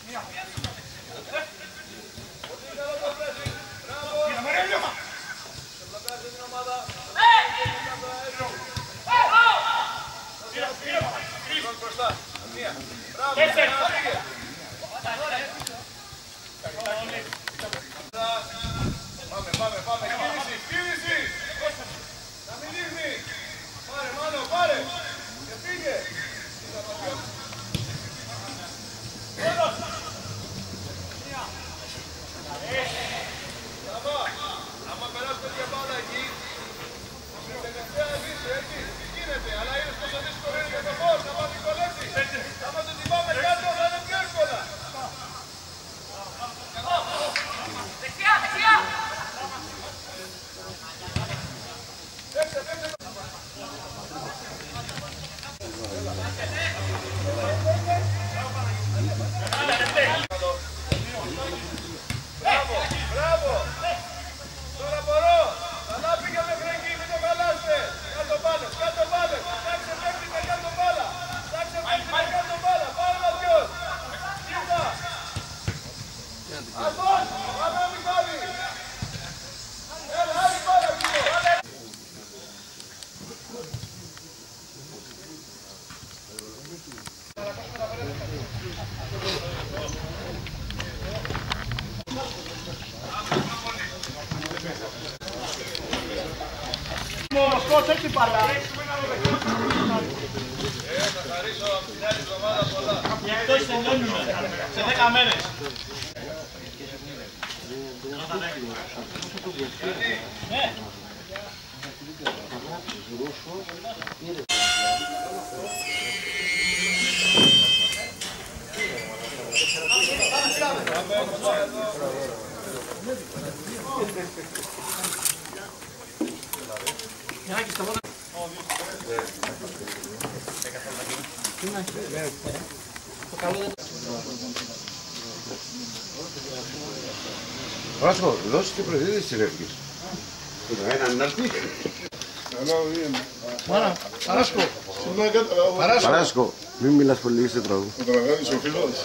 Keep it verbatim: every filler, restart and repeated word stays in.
Πάμε, πάμε, πάμε, κίνηση, κίνηση! Να μην δείχνει! Πάρε, μάλλον, πάρε! Και φύγε! Άμα περάσει τέτοια μπάλα εκεί, τελευταία ζήσει, έτσι, γίνεται, αλλά είναι τόσο δύσκολο είναι για το φως, να μας δυσκολεύσει. Άμα το τυπάμε κάτω θα είναι πιο εύκολα. Δεξιά, δεξιά! Δέξτε, δέξτε. Μπράβο, μπράβο. Τώρα μπορώ. Καλά πήγε μέχρι εκεί, μην το χαλάσετε. Κάτω πάνω, κάτω πάνω. Στάξε μέχρι με κάτω μπάλα. Στάξε μέχρι με κάτω μπάλα. Πάρε μας ποιος. Κοίτα. Αυτός, πάμε Μιχάλη. Έλα, άλλη μπάλα κύριο. Μοσκός έτσι παλά. Ε, θα χαρίσω από την άλλη εβδομάδα πολλά. Αυτό τελειώνουμε σε δέκα μέρες. Ναι. Βάσκο, δώσε και προειδίδηση ρε φίλες. Έναν να έρθει. Μάνα, Παράσκο. Παράσκο, μην μιλάς πολύ σε τραγούδι. Ο τραγάδης ο φίλος.